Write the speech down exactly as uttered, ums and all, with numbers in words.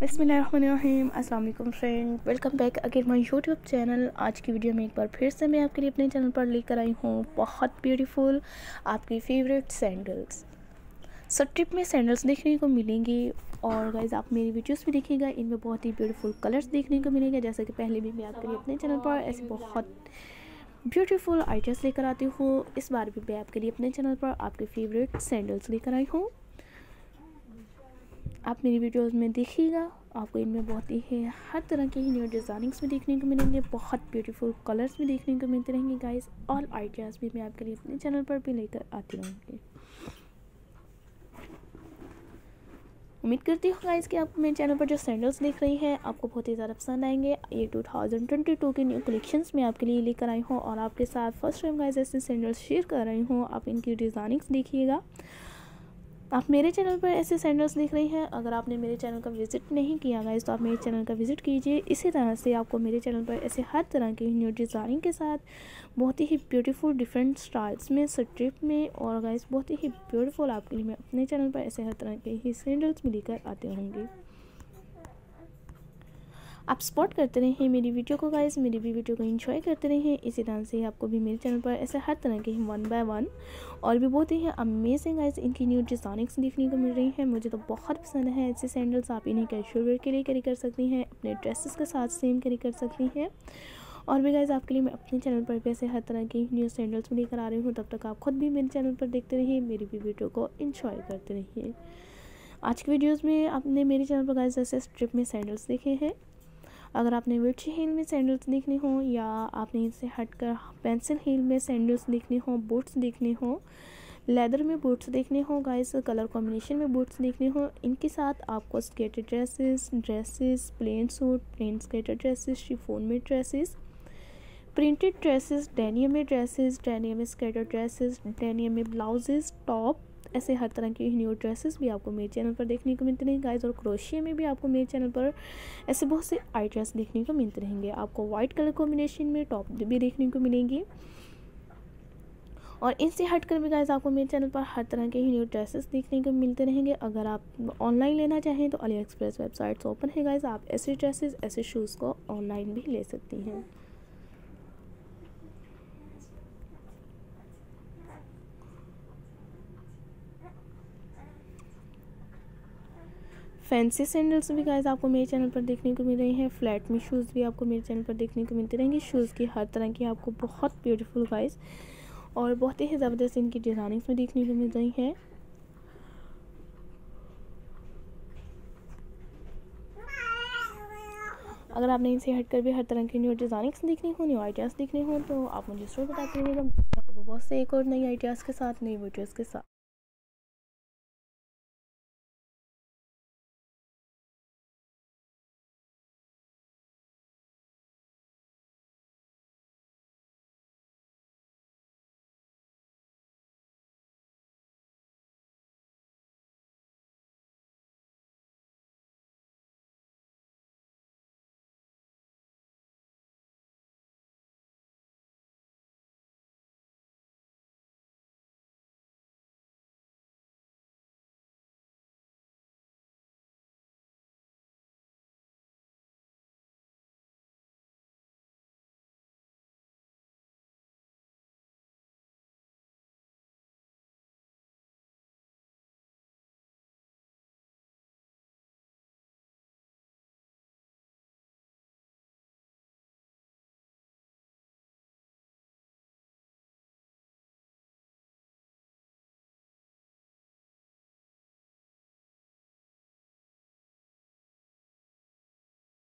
बिस्मिल्लाहिर्रहमानिर्रहीम। अस्सलाम वालेकुम friend, welcome back again my YouTube channel. आज की वीडियो में एक बार फिर से मैं आपके लिए अपने चैनल पर लेकर आई हूँ बहुत ब्यूटीफुल आपकी फेवरेट सैंडल्स। सो ट्रिप में सैंडल्स देखने को मिलेंगी और गाइज आप मेरी वीडियोस भी देखिएगा, इनमें बहुत ही ब्यूटीफुल कलर्स देखने को मिलेंगे। जैसा कि पहले भी मैं आपके लिए अपने चैनल पर ऐसे बहुत ब्यूटीफुल आइडियाज़ लेकर आती हूँ, इस बार भी मैं आपके लिए अपने चैनल पर आपके फेवरेट सैंडल्स लेकर आई हूँ। आप मेरी वीडियोस में देखिएगा, आपको इनमें बहुत ही हर तरह के ही न्यू डिज़ाइनिंग्स में देखने को मिलेंगे, बहुत ब्यूटीफुल कलर्स में देखने को मिलते रहेंगे गाइस। ऑल आइडियाज़ भी मैं आपके लिए अपने चैनल पर भी लेकर आती रहूँगी। उम्मीद करती हूँ गाइस कि आप मेरे चैनल पर जो सैंडल्स देख रही हैं आपको बहुत ही ज़्यादा पसंद आएंगे। ये टू थाउजेंड ट्वेंटी टू के न्यू कलेक्शंस में आपके लिए लेकर आई हूँ और आपके साथ फर्स्ट टाइम गाइस ऐसे सैंडल्स शेयर कर रही हूँ। आप इनकी डिज़ाइनिंग्स देखिएगा। आप मेरे चैनल पर ऐसे सैंडल्स देख रही हैं, अगर आपने मेरे चैनल का विज़िट नहीं किया गाइस तो आप मेरे चैनल का विज़िट कीजिए। इसी तरह से आपको मेरे चैनल पर ऐसे हर तरह की न्यू डिज़ाइनिंग के साथ बहुत ही ब्यूटीफुल डिफरेंट स्टाइल्स में स्ट्रिप में और गाइस बहुत ही ब्यूटीफुल आपके लिए मैं अपने चैनल पर ऐसे हर तरह के ही सैंडल्स में लेकर आते रहूँगी। आप सपोर्ट करते रहें मेरी वीडियो को गाइस, मेरी भी वीडियो को एंजॉय करते रहें। इसी तरह से आपको भी मेरे चैनल पर ऐसे हर तरह के वन बाय वन और भी बहुत ही अमेजिंग गाइस इनकी न्यू डिज़ाइनिंग्स देखने को मिल रही हैं। मुझे तो बहुत पसंद है ऐसे सैंडल्स। आप इन्हें कैजुअल वेयर के लिए कैरी कर सकती हैं, अपने ड्रेसेस के साथ सेम कैरी कर सकती हैं। और भी गाइस आपके लिए मैं अपने चैनल पर भी ऐसे हर तरह की न्यू सैंडल्स लेकर आ रही हूँ। तब तक आप खुद भी मेरे चैनल पर देखते रहिए, मेरी भी वीडियो को एंजॉय करते रहिए। आज की वीडियोज़ में आपने मेरे चैनल पर गाइस ऐसे स्ट्रिप में सैंडल्स देखे हैं। अगर आपने विर्ची हील में सैंडल्स देखने हो या आपने इनसे हटकर पेंसिल हील में सैंडल्स देखने हो, बूट्स देखने हो, लेदर में बूट्स देखने हो गाइस, कलर कॉम्बिनेशन में बूट्स देखने हो, इनके साथ आपको skater dresses dresses plain suit, plain skater dresses, chiffon में ड्रेसेस, प्रिंटेड ड्रेसेस, डेनियम में ड्रेसेस, डेनियम में स्केटर ड्रेसेस, डेनियम में ब्लाउजेस, टॉप, ऐसे हर तरह की न्यू ड्रेसेस भी आपको मेरे चैनल पर देखने को मिलते रहेंगे गाइस। और क्रोशिया में भी आपको मेरे चैनल पर ऐसे बहुत से आइडियाज़ देखने को मिलते रहेंगे। आपको वाइट कलर कॉम्बिनेशन में टॉप भी देखने को मिलेंगी और इनसे हटकर भी गाइस आपको मेरे चैनल पर हर तरह के ही न्यू ड्रेसेस देखने को मिलते रहेंगे। अगर आप ऑनलाइन लेना चाहें तो अली एक्सप्रेस वेबसाइट्स ओपन है गाइस, आप ऐसे ड्रेसेस ऐसे शूज़ को ऑनलाइन भी ले सकती हैं। फैंसी सैंडल्स भी गाइस आपको मेरे चैनल पर देखने को मिल रही हैं। फ्लैट में शूज़ भी आपको मेरे चैनल पर देखने को मिलते रहेंगे। शूज़ की हर तरह की आपको बहुत ब्यूटीफुल गाइस और बहुत ही ज़बरदस्त इनकी डिज़ाइनिंग्स में देखने को मिल रही हैं। अगर आपने इनसे हटकर भी हर तरह की न्यू डिज़ाइनिंग्स देखनी हो, न्यू आइडियाज़ देखने हो तो आप मुझे ज़रूर बताते रहिएगा। बहुत से एक और नई आइडियाज़ के साथ, नई वीडियोज़ के साथ।